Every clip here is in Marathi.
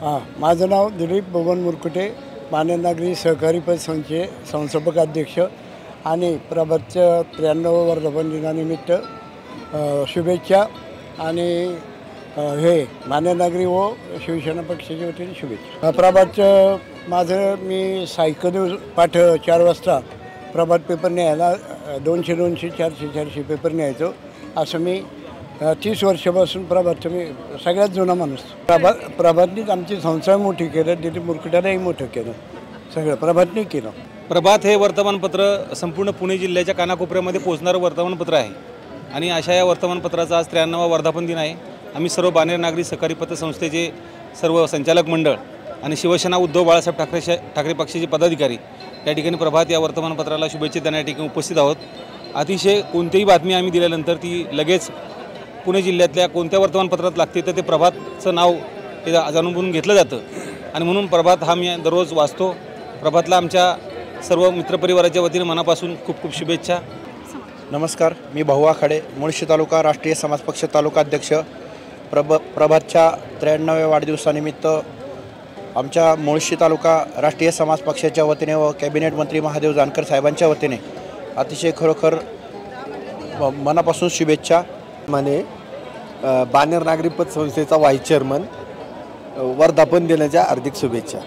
माझं नाव दिलीप बबन मुरकुटे, माने नागरी सहकारी पतसंस्थेचे संस्थापक अध्यक्ष आणि प्रभातच्या 93 वर्धापन दिनानिमित्त शुभेच्छा आणि हे माने नागरी व शिवसेना पक्षाच्या वतीने शुभेच्छा। प्रभातचं माझं मी सायकल पाठ 4 वाजता प्रभात पेपर न्यायला 200 400 पेपर न्यायचो। असं मी 30 वर्षापासून प्रभातचं मी सगळ्यात जुना माणूस। प्रभातनीच आमची संस्था मोठी केलं, दिलीप मुरकुट्यालाही मोठं केलं, सगळं प्रभातने केलं। प्रभात हे वर्तमानपत्र संपूर्ण पुणे जिल्ह्याच्या कानाकोपऱ्यामध्ये पोहोचणारं वर्तमानपत्र आहे आणि अशा या वर्तमानपत्राचा आज 93वा वर्धापन दिन आहे। आम्ही सर्व बाणेर नागरी सहकारी पतसंस्थेचे सर्व संचालक मंडळ आणि शिवसेना उद्धव बाळासाहेब ठाकरे पक्षाचे पदाधिकारी या ठिकाणी प्रभात या वर्तमानपत्राला शुभेच्छा देण्यासाठी ठिकाणी उपस्थित आहोत। अतिशय कोणतीही बातमी आम्ही दिल्यानंतर ती लगेच पुणे जिल्ह्यातल्या कोणत्या वर्तमानपत्रात लागते तर ते प्रभातचं नाव हे जाणून घेतलं जातं आणि म्हणून प्रभात हा मी दररोज वाचतो। प्रभातला आमच्या सर्व मित्रपरिवाराच्या वतीने मनापासून खूप खूप शुभेच्छा। नमस्कार, मी भाऊ आखाडे, मुळशी तालुका राष्ट्रीय समाज पक्ष तालुका अध्यक्ष। प्रभातच्या 93व्या वाढदिवसानिमित्त आमच्या मुळशी तालुका राष्ट्रीय समाज पक्षाच्या वतीने व कॅबिनेट मंत्री महादेव जानकर साहेबांच्या वतीने अतिशय खरोखर मनापासून शुभेच्छा। माने बाणेर नागरी पतसंस्थेचा व्हाईस चेअरमन, वर्धापन दिनाच्या हार्दिक शुभेच्छा।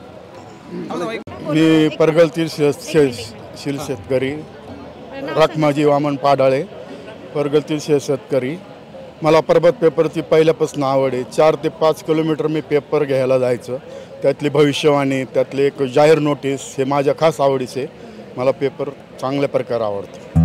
मी परगलतील शेतकरी रखमाजी वामन पाडाळे, परगलतील शेतकरी। मला प्रभात पेपरची पहिल्यापासून आवड आहे। 4 ते 5 किलोमीटर मी पेपर घ्यायला जायचं, त्यातली भविष्यवाणी, त्यातले एक जाहीर नोटीस हे माझ्या खास आवडीचे। मला पेपर चांगल्या प्रकारे आवडतो।